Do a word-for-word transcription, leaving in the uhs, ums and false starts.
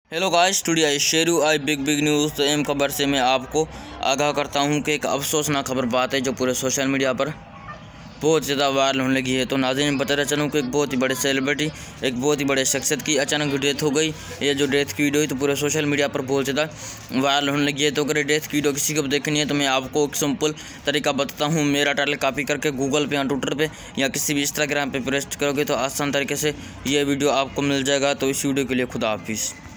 Hello guys, today शेरू I big big news. तो एम खबर से मैं आपको आगाह करता हूं कि एक अफसोसनाक खबर बात है जो पूरे सोशल मीडिया पर बहुत ज़्यादा वायरल होने लगी है। तो नाज़रीन, बताते चलूँ कि एक बहुत ही बड़े सेलिब्रिटी, एक बहुत ही बड़े शख्सियत की अचानक डेथ हो गई। ये जो डेथ की वीडियो है तो पूरे सोशल मीडिया पर बहुत ज़्यादा वायरल होने लगी है। तो अगर डेथ की वीडियो किसी को देखनी है तो मैं आपको एक सिंपल तरीका बताता हूँ। मेरा टाइटल कॉपी करके गूगल पे या ट्विटर पे या किसी भी इंस्टाग्राम पे पोस्ट करोगे तो आसान तरीके से ये वीडियो आपको मिल जाएगा। तो इस वीडियो के लिए खुदा हाफिज़।